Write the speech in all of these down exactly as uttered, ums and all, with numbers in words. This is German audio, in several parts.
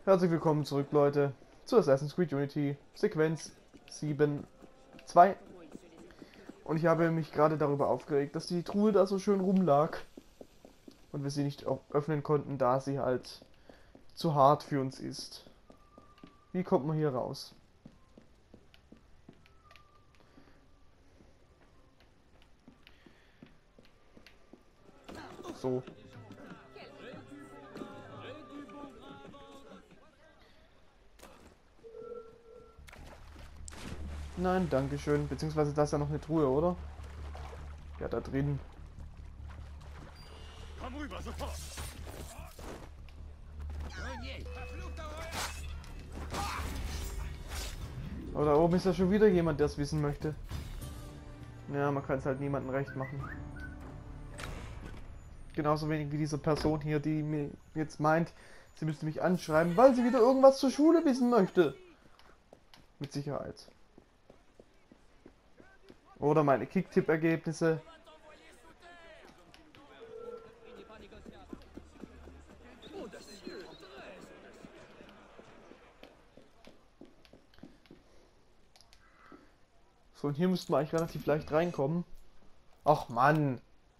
Herzlich willkommen zurück, Leute, zu Assassin's Creed Unity, Sequenz sieben zwei. Und ich habe mich gerade darüber aufgeregt, dass die Truhe da so schön rumlag und wir sie nicht öffnen konnten, da sie halt zu hart für uns ist. Wie kommt man hier raus? So. Nein, danke schön. Beziehungsweise da ist ja noch eine Truhe, oder? Ja, da drin. Komm rüber, sofort! Aber da oben ist ja schon wieder jemand, der es wissen möchte. Ja, man kann es halt niemandem recht machen. Genauso wenig wie diese Person hier, die mir jetzt meint, sie müsste mich anschreiben, weil sie wieder irgendwas zur Schule wissen möchte. Mit Sicherheit. Oder meine Kicktipp-Ergebnisse. So, und hier müssten wir eigentlich relativ leicht reinkommen. Ach Mann!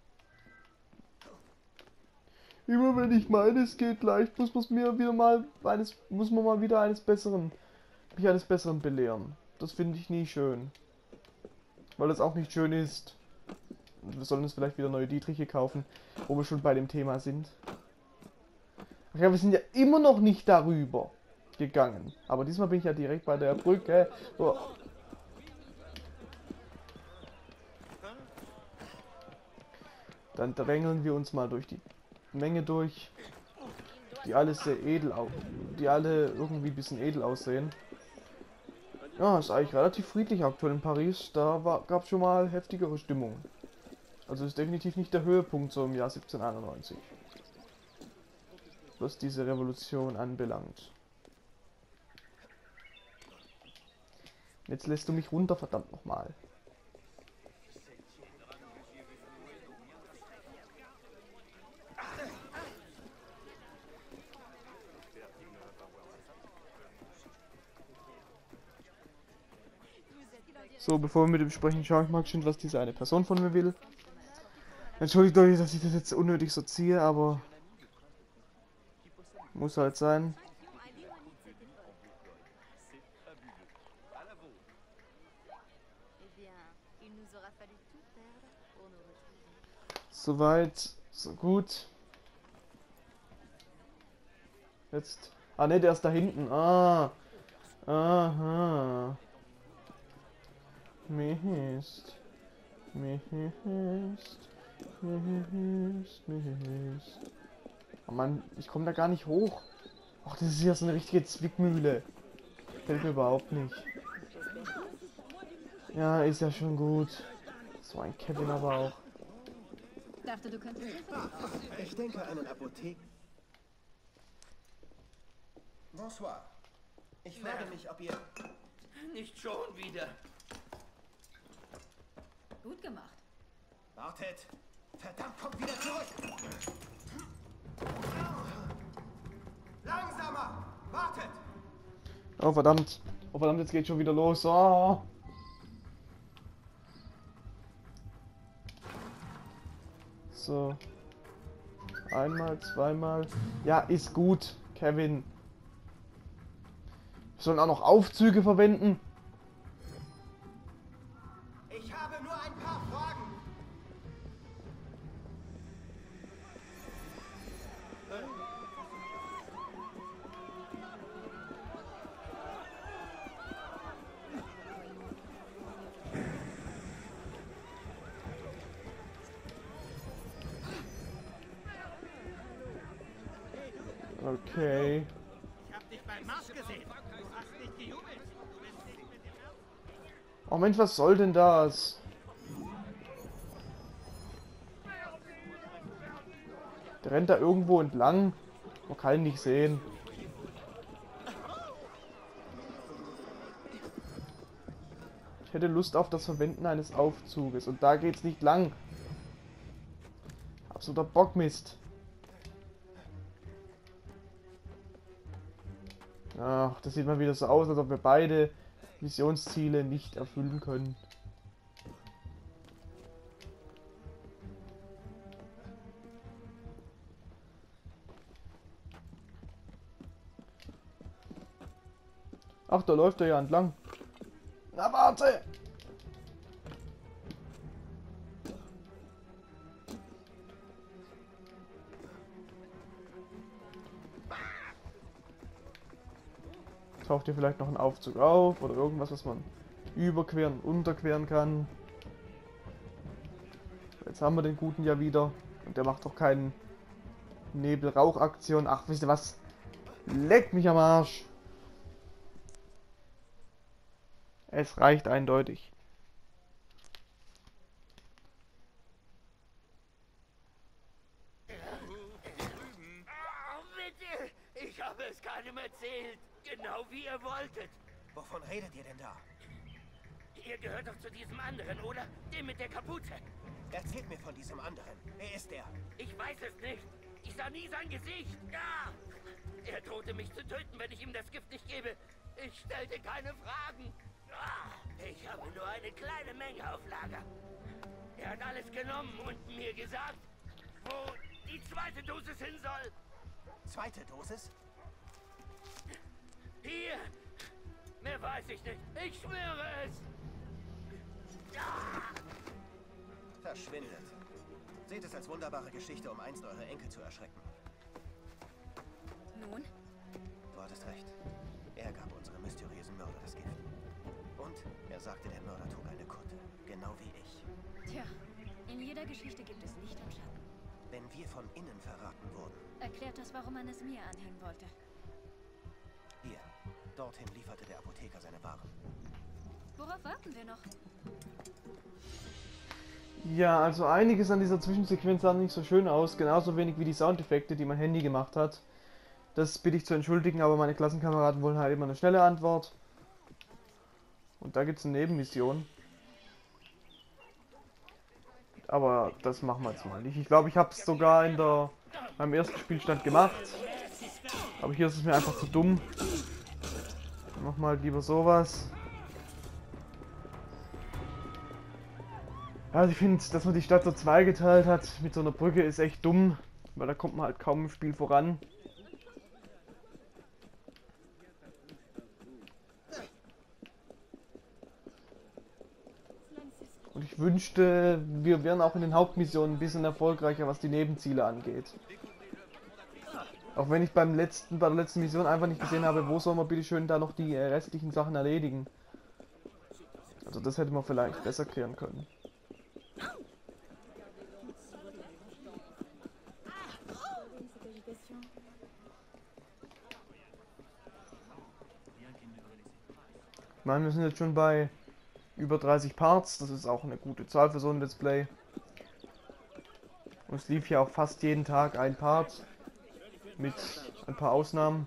Immer wenn ich meine, es geht leicht, muss man mir wieder mal eines, muss man mal wieder eines Besseren, mich eines Besseren belehren. Das finde ich nie schön. Weil es auch nicht schön ist. Wir sollen uns vielleicht wieder neue Dietriche kaufen, wo wir schon bei dem Thema sind. Ach ja, wir sind ja immer noch nicht darüber gegangen. Aber diesmal bin ich ja direkt bei der Brücke. Oh. Dann drängeln wir uns mal durch die Menge durch, die alle sehr edel au die alle irgendwie ein bisschen edel aussehen. Ja, ist eigentlich relativ friedlich aktuell in Paris. Da gab es schon mal heftigere Stimmung. Also ist definitiv nicht der Höhepunkt so im Jahr siebzehnhunderteinundneunzig. Was diese Revolution anbelangt. Jetzt lässt du mich runter, verdammt nochmal. So, bevor wir mit dem sprechen, schaue ich mal schön, was diese eine Person von mir will. Entschuldigt euch, dass ich das jetzt unnötig so ziehe, aber muss halt sein. Soweit, so gut. Jetzt. Ah ne, der ist da hinten. Ah. Aha. Mist. Mist. Mist. Mist. Oh Mann, ich komme da gar nicht hoch. Ach, das ist ja so eine richtige Zwickmühle. Fällt mir überhaupt nicht. Ja, ist ja schon gut. So ein Kevin aber auch. Dachte, du könntest Ich denke, einen Apotheken. Bonsoir. Ich frage mich, ob ihr... Nicht schon wieder! Gut gemacht. Wartet! Verdammt, kommt wieder zurück! Langsamer! Wartet! Oh verdammt. Oh verdammt, jetzt geht schon wieder los. Oh. So. Einmal, zweimal. Ja, ist gut, Kevin. Wir sollen auch noch Aufzüge verwenden. Ich habe nur ein paar Fragen. Okay. Ich hab dich beim Marsch gesehen! Du hast nicht gejubelt! Du bist nicht mit dem Herzen! Oh Mensch, was soll denn das? Der rennt da irgendwo entlang. Man kann ihn nicht sehen. Ich hätte Lust auf das Verwenden eines Aufzuges. Und da geht's nicht lang. Absoluter Bockmist. Ach, das sieht mal wieder so aus, als ob wir beide Missionsziele nicht erfüllen können. Ach, da läuft er ja entlang. Na, warte! Taucht hier vielleicht noch ein Aufzug auf oder irgendwas, was man überqueren, unterqueren kann. Jetzt haben wir den Guten ja wieder. Und der macht doch keinen Nebel-Rauch-Aktion. Ach, wisst ihr was? Leckt mich am Arsch! Es reicht eindeutig. Oh, bitte! Ich habe es keinem erzählt. Genau wie ihr wolltet. Wovon redet ihr denn da? Ihr gehört doch zu diesem anderen, oder? Dem mit der Kapuze. Erzählt mir von diesem anderen. Wer ist der? Ich weiß es nicht. Ich sah nie sein Gesicht. Ja! Er drohte mich zu töten, wenn ich ihm das Gift nicht gebe. Ich stellte keine Fragen. Ah, ich habe nur eine kleine Menge auf Lager. Er hat alles genommen und mir gesagt, wo die zweite Dosis hin soll. Zweite Dosis? Hier! Mehr weiß ich nicht. Ich schwöre es! Ah! Verschwindet. Seht es als wunderbare Geschichte, um einst eure Enkel zu erschrecken. Nun? Du hattest recht. Er gab unserem mysteriösen Mörder das Gift. Und er sagte, der Mörder trug eine Kutte. Genau wie ich. Tja, in jeder Geschichte gibt es Licht und Schatten. Wenn wir von innen verraten wurden. Erklärt das, warum man es mir anhängen wollte. Hier. Dorthin lieferte der Apotheker seine Waren. Worauf warten wir noch? Ja, also einiges an dieser Zwischensequenz sah nicht so schön aus. Genauso wenig wie die Soundeffekte, die mein Handy gemacht hat. Das bitte ich zu entschuldigen, aber meine Klassenkameraden wollen halt immer eine schnelle Antwort. Und da gibt es eine Nebenmission. Aber das machen wir jetzt mal nicht. Ich glaube, ich habe es sogar in der beim ersten Spielstand gemacht. Aber hier ist es mir einfach zu dumm. Mach mal lieber sowas. Also ich finde, dass man die Stadt so zweigeteilt hat mit so einer Brücke ist echt dumm. Weil da kommt man halt kaum im Spiel voran. Und ich wünschte, wir wären auch in den Hauptmissionen ein bisschen erfolgreicher, was die Nebenziele angeht. Auch wenn ich beim letzten, bei der letzten Mission einfach nicht gesehen habe, wo soll man bitte schön da noch die äh, restlichen Sachen erledigen. Also das hätte man vielleicht besser klären können. Ich meine, wir sind jetzt schon bei über dreißig Parts, das ist auch eine gute Zahl für so ein Let's Play. Und es lief ja auch fast jeden Tag ein Part, mit ein paar Ausnahmen.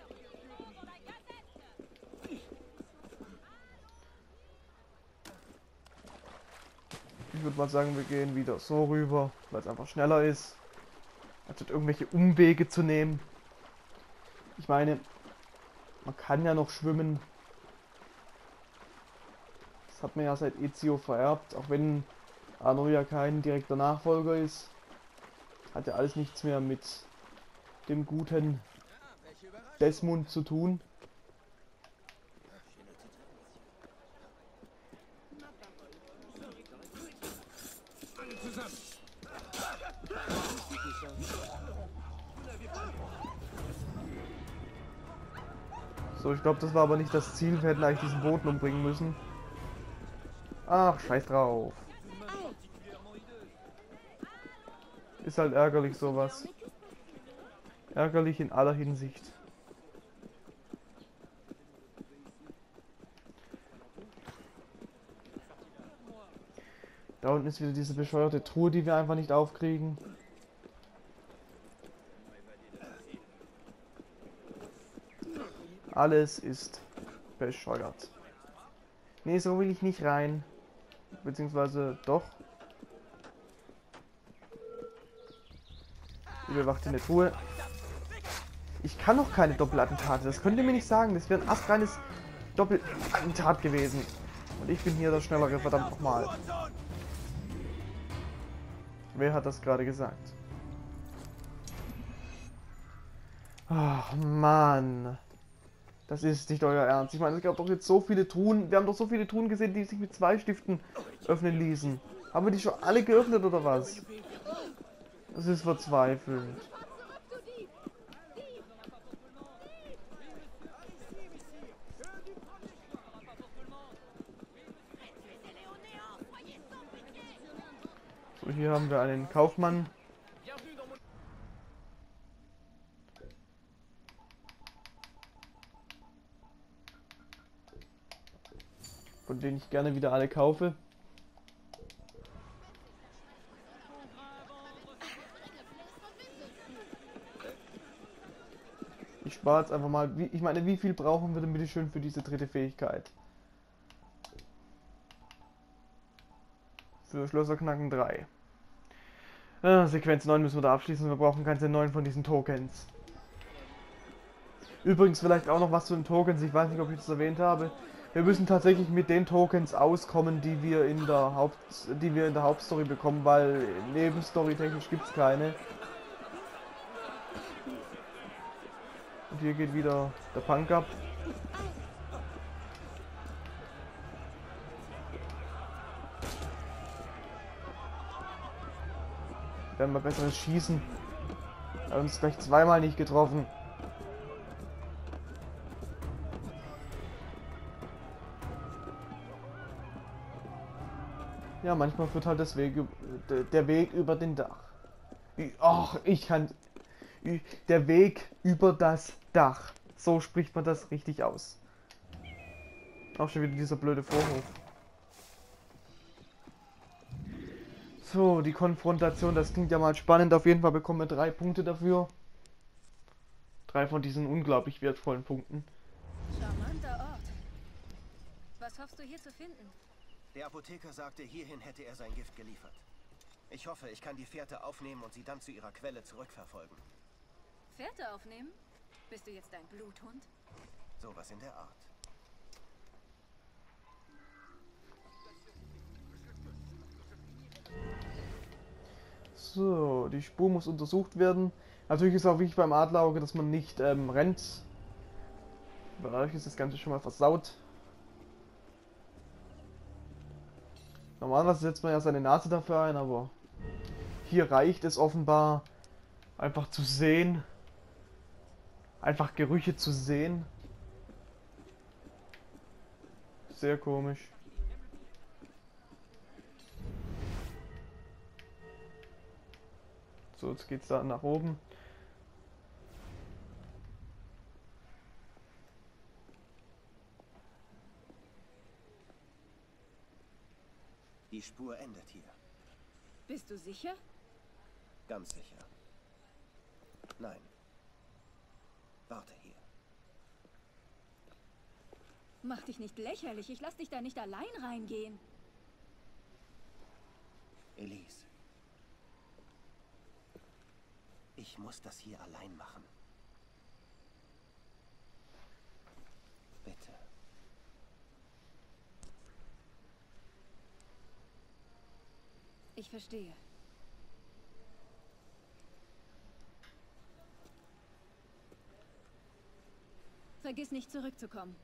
Ich würde mal sagen, wir gehen wieder so rüber, weil es einfach schneller ist, anstatt irgendwelche Umwege zu nehmen. Ich meine, man kann ja noch schwimmen. Das hat man ja seit Ezio vererbt, auch wenn Arno ja kein direkter Nachfolger ist. Hat ja alles nichts mehr mit dem guten Desmond zu tun. So, ich glaube, das war aber nicht das Ziel. Wir hätten eigentlich diesen Boten umbringen müssen. Ach, scheiß drauf. Ist halt ärgerlich sowas. Ärgerlich in aller Hinsicht. Da unten ist wieder diese bescheuerte Truhe, die wir einfach nicht aufkriegen. Alles ist bescheuert. Nee, so will ich nicht rein. Beziehungsweise doch. Überwacht in der Truhe. Ich kann noch keine Doppelattentate. Das könnt ihr mir nicht sagen. Das wäre ein astreines Doppelattentat gewesen. Und ich bin hier der Schnellere, verdammt nochmal. Wer hat das gerade gesagt? Ach, Mann. Das ist nicht euer Ernst. Ich meine, es gab doch jetzt so viele Truhen. Wir haben doch so viele Truhen gesehen, die sich mit zwei Stiften öffnen ließen. Haben wir die schon alle geöffnet oder was? Das ist verzweifelnd. So, hier haben wir einen Kaufmann. Von denen ich gerne wieder alle kaufe. Ich spare jetzt einfach mal. Wie, ich meine, wie viel brauchen wir denn bitte schön für diese dritte Fähigkeit? Für Schlösserknacken drei. Ah, Sequenz neun müssen wir da abschließen. Wir brauchen keine neun von diesen Tokens. Übrigens vielleicht auch noch was zu den Tokens. Ich weiß nicht, ob ich das erwähnt habe. Wir müssen tatsächlich mit den Tokens auskommen, die wir in der Haupt, die wir in der Hauptstory bekommen, weil Nebenstory technisch gibt es keine. Und hier geht wieder der Punk ab. Wir werden mal besseres Schießen. Wir haben uns gleich zweimal nicht getroffen. Ja, manchmal führt halt das Weg, der Weg über den Dach. Ach, ich kann... Der Weg über das Dach. So spricht man das richtig aus. Auch schon wieder dieser blöde Vorhof. So, die Konfrontation, das klingt ja mal spannend. Auf jeden Fall bekommen wir drei Punkte dafür. Drei von diesen unglaublich wertvollen Punkten. Charmanter Ort. Was hoffst du hier zu finden? Der Apotheker sagte, hierhin hätte er sein Gift geliefert. Ich hoffe, ich kann die Fährte aufnehmen und sie dann zu ihrer Quelle zurückverfolgen. Fährte aufnehmen? Bist du jetzt ein Bluthund? Sowas in der Art. So, die Spur muss untersucht werden. Natürlich ist auch wichtig beim Adlerauge, dass man nicht ähm, rennt. Dadurch ist das Ganze schon mal versaut. Normalerweise setzt man ja seine Nase dafür ein, aber hier reicht es offenbar einfach zu sehen. Einfach Gerüche zu sehen. Sehr komisch. So, jetzt geht's da nach oben. Die Spur endet hier. Bist du sicher? Ganz sicher. Nein. Warte hier. Mach dich nicht lächerlich. Ich lass dich da nicht allein reingehen. Elise. Ich muss das hier allein machen. Bitte. Ich verstehe. Vergiss nicht zurückzukommen.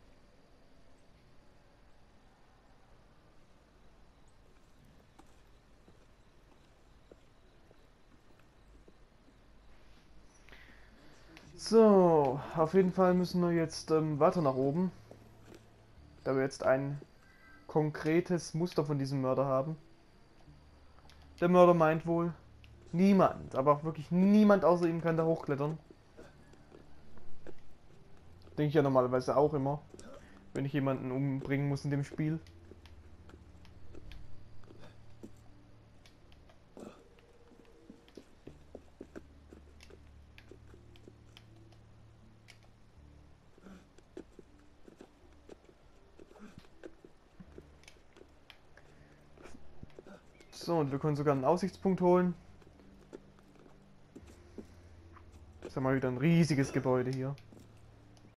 So, auf jeden Fall müssen wir jetzt ähm, weiter nach oben. Da wir jetzt ein konkretes Muster von diesem Mörder haben. Der Mörder meint wohl, niemand, aber auch wirklich niemand außer ihm kann da hochklettern. Denke ich ja normalerweise auch immer, wenn ich jemanden umbringen muss in dem Spiel. So, und wir können sogar einen Aussichtspunkt holen. Ist ja mal wieder ein riesiges Gebäude hier.